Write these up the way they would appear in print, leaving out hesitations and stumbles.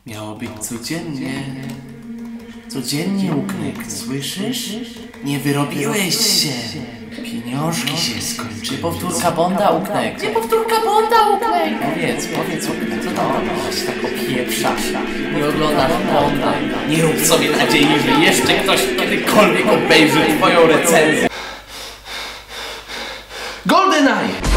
Miało być codziennie. Codziennie, Łuknek, słyszysz? Nie wyrobiłeś się. Pieniążki się skończyły. Powtórka Bonda, Łuknek. Nie powtórka Bonda, Łuknek. Powiedz, Łuknek, co tam robisz? Tak opieprzasz. Nie oglądasz Bonda. Nie rób sobie nadziei, że jeszcze ktoś kiedykolwiek obejrzy twoją recenzję. GoldenEye!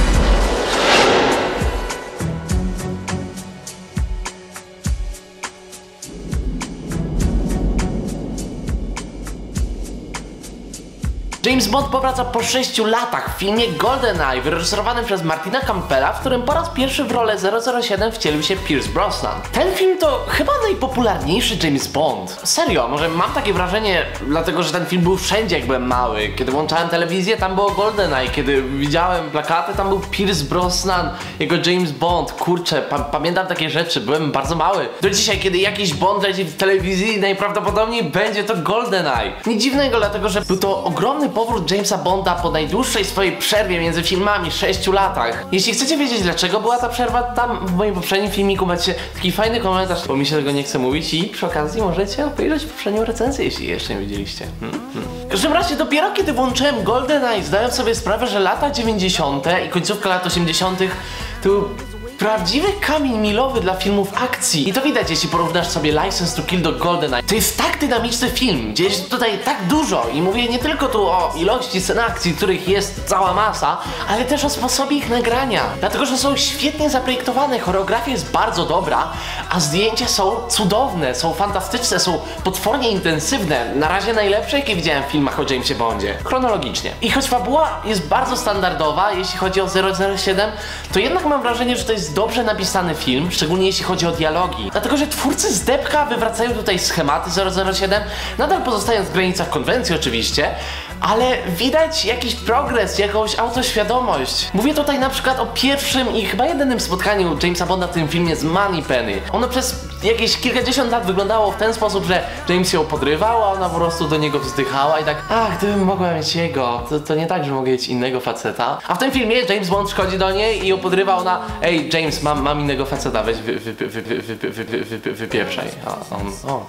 James Bond powraca po 6 latach w filmie GoldenEye, wyreżyserowanym przez Martina Campbella, w którym po raz pierwszy w rolę 007 wcielił się Pierce Brosnan. Ten film to chyba najpopularniejszy James Bond. Serio, może mam takie wrażenie, dlatego że ten film był wszędzie jak byłem mały. Kiedy włączałem telewizję, tam było GoldenEye. Kiedy widziałem plakaty, tam był Pierce Brosnan, jego James Bond. Kurczę, pamiętam takie rzeczy, byłem bardzo mały. Do dzisiaj, kiedy jakiś Bond leci w telewizji, najprawdopodobniej będzie to GoldenEye. Nic dziwnego, dlatego że był to ogromny powrót Jamesa Bonda po najdłuższej swojej przerwie między filmami, 6 latach. Jeśli chcecie wiedzieć, dlaczego była ta przerwa, tam w moim poprzednim filmiku macie taki fajny komentarz, bo mi się tego nie chce mówić i przy okazji możecie obejrzeć poprzednią recenzję, jeśli jeszcze nie widzieliście. W każdym razie dopiero kiedy włączyłem GoldenEye, zdając sobie sprawę, że lata 90. i końcówka lat 80. to prawdziwy kamień milowy dla filmów akcji. I to widać, jeśli porównasz sobie License to Kill do GoldenEye. To jest tak dynamiczny film, dzieje się tutaj tak dużo i mówię nie tylko tu o ilości scen akcji, których jest cała masa, ale też o sposobie ich nagrania. Dlatego, że są świetnie zaprojektowane, choreografia jest bardzo dobra, a zdjęcia są cudowne, są fantastyczne, są potwornie intensywne. Na razie najlepsze, jakie widziałem w filmach o Jamesie Bondzie. Chronologicznie. I choć fabuła jest bardzo standardowa, jeśli chodzi o 007, to jednak mam wrażenie, że to jest dobrze napisany film, szczególnie jeśli chodzi o dialogi. Dlatego, że twórcy z depka wywracają tutaj schematy 007, nadal pozostając w granicach konwencji oczywiście, ale widać jakiś progres, jakąś autoświadomość. Mówię tutaj na przykład o pierwszym i chyba jedynym spotkaniu Jamesa Bonda w tym filmie z Moneypenny. Ono przez jakieś kilkadziesiąt lat wyglądało w ten sposób, że James ją podrywał, a ona po prostu do niego wzdychała i tak, gdybym mogła mieć jego, to nie tak, że mogę mieć innego faceta. A w tym filmie James Bond przychodzi do niej i ją podrywa, ona, ej James, mam innego faceta, weź wypieprzaj. A on, o.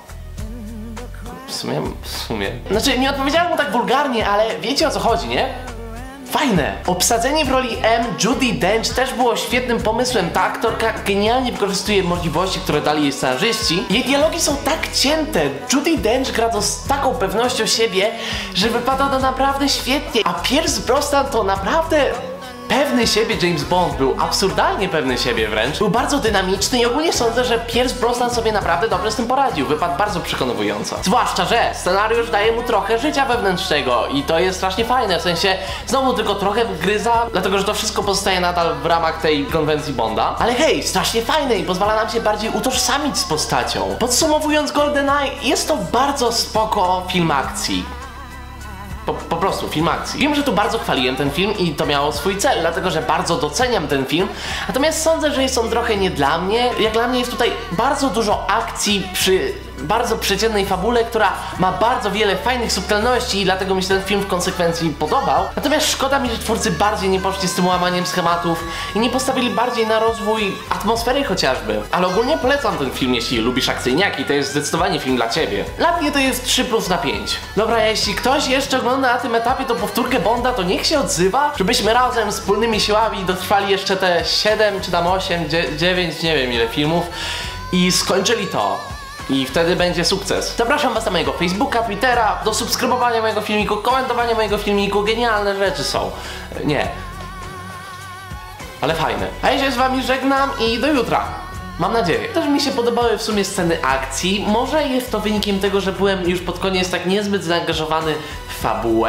W sumie. Znaczy, nie odpowiedziałem mu tak wulgarnie, ale wiecie o co chodzi, nie? Fajne! Obsadzenie w roli M Judi Dench też było świetnym pomysłem. Ta aktorka genialnie wykorzystuje możliwości, które dali jej scenarzyści. Jej dialogi są tak cięte. Judi Dench gra to z taką pewnością siebie, że wypada to naprawdę świetnie. A Pierce Brosnan to naprawdę pewny siebie James Bond, był absurdalnie pewny siebie wręcz. Był bardzo dynamiczny i ogólnie sądzę, że Pierce Brosnan sobie naprawdę dobrze z tym poradził. Wypadł bardzo przekonująco. Zwłaszcza, że scenariusz daje mu trochę życia wewnętrznego i to jest strasznie fajne. W sensie, znowu tylko trochę wgryza, dlatego że to wszystko pozostaje nadal w ramach tej konwencji Bonda. Ale hej, strasznie fajne i pozwala nam się bardziej utożsamić z postacią. Podsumowując GoldenEye, jest to bardzo spoko film akcji. Po prostu film akcji. Wiem, że tu bardzo chwaliłem ten film i to miało swój cel, dlatego że bardzo doceniam ten film. Natomiast sądzę, że jest on trochę nie dla mnie. Jak dla mnie jest tutaj bardzo dużo akcji przy bardzo przeciętnej fabule, która ma bardzo wiele fajnych subtelności i dlatego mi się ten film w konsekwencji podobał. Natomiast szkoda mi, że twórcy bardziej nie poszli z tym łamaniem schematów i nie postawili bardziej na rozwój atmosfery chociażby. Ale ogólnie polecam ten film, jeśli lubisz akcyjniaki, to jest zdecydowanie film dla ciebie. Dla mnie to jest 3+/5. Dobra, jeśli ktoś jeszcze ogląda na tym etapie tą powtórkę Bonda, to niech się odzywa, żebyśmy razem wspólnymi siłami dotrwali jeszcze te 7 czy tam 8, 9, nie wiem ile filmów i skończyli to. I wtedy będzie sukces. Zapraszam was na mojego Facebooka, Twittera, do subskrybowania mojego filmiku, komentowania mojego filmiku. Genialne rzeczy są. Nie. Ale fajne. A ja się z wami żegnam i do jutra. Mam nadzieję. Też mi się podobały w sumie sceny akcji. Może jest to wynikiem tego, że byłem już pod koniec tak niezbyt zaangażowany w fabułę.